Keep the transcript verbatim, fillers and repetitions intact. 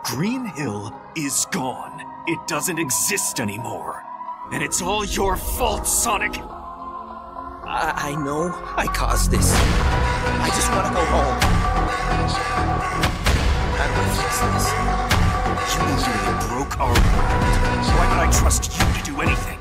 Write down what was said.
Green Hill is gone. It doesn't exist anymore. And it's all your fault, Sonic! I, I know I caused this. I just want to go home. How do I fix this? You literally broke our world. Why would I trust you to do anything?